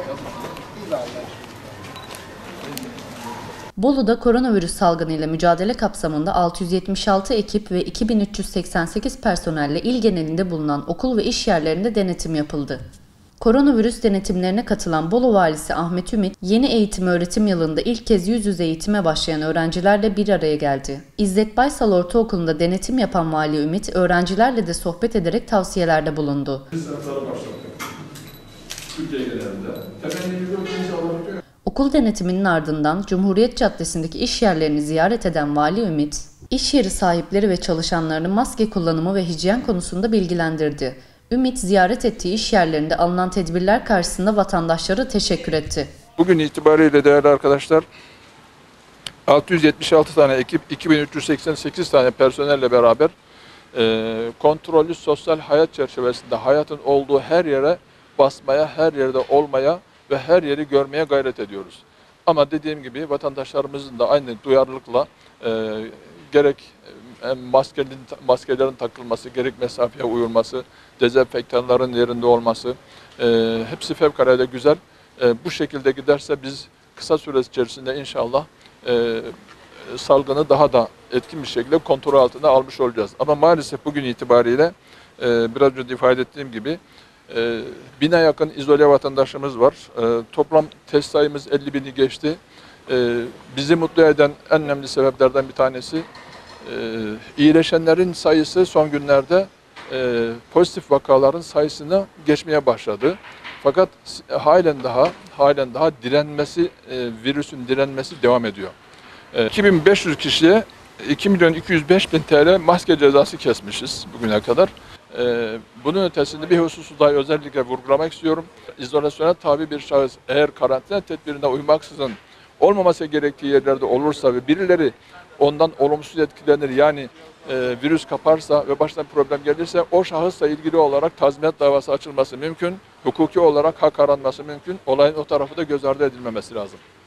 Bolu'da koronavirüs salgınıyla mücadele kapsamında 676 ekip ve 2388 personelle il genelinde bulunan okul ve iş yerlerinde denetim yapıldı. Koronavirüs denetimlerine katılan Bolu Valisi Ahmet Ümit, yeni eğitim-öğretim yılında ilk kez yüz yüze eğitime başlayan öğrencilerle bir araya geldi. İzzet Baysal Ortaokulu'nda denetim yapan Vali Ümit, öğrencilerle de sohbet ederek tavsiyelerde bulundu. Okul denetiminin ardından Cumhuriyet Caddesi'ndeki iş yerlerini ziyaret eden Vali Ümit, iş yeri sahipleri ve çalışanlarını maske kullanımı ve hijyen konusunda bilgilendirdi. Ümit, ziyaret ettiği iş yerlerinde alınan tedbirler karşısında vatandaşlara teşekkür etti. Bugün itibariyle değerli arkadaşlar, 676 tane ekip, 2388 tane personelle beraber kontrollü sosyal hayat çerçevesinde hayatın olduğu her yere basmaya, her yerde olmaya ve her yeri görmeye gayret ediyoruz. Ama dediğim gibi vatandaşlarımızın da aynı duyarlılıkla gerek maskelerin takılması, gerek mesafeye uyulması, dezenfektanların yerinde olması hepsi fevkalade güzel. Bu şekilde giderse biz kısa süre içerisinde inşallah salgını daha da etkin bir şekilde kontrol altına almış olacağız. Ama maalesef bugün itibariyle biraz önce ifade ettiğim gibi 1000'e yakın izole vatandaşımız var. Toplam test sayımız 50.000'i geçti. Bizi mutlu eden en önemli sebeplerden bir tanesi iyileşenlerin sayısı son günlerde pozitif vakaların sayısını geçmeye başladı. Fakat halen daha direnmesi, virüsün direnmesi devam ediyor. 2500 kişiye 2.205.000 TL maske cezası kesmişiz bugüne kadar. Bunun ötesinde bir hususu daha özellikle vurgulamak istiyorum. İzolasyona tabi bir şahıs eğer karantina tedbirine uymaksızın olmaması gerektiği yerlerde olursa ve birileri ondan olumsuz etkilenir, yani virüs kaparsa ve başına problem gelirse o şahısla ilgili olarak tazminat davası açılması mümkün. Hukuki olarak hak aranması mümkün. Olayın o tarafı da göz ardı edilmemesi lazım.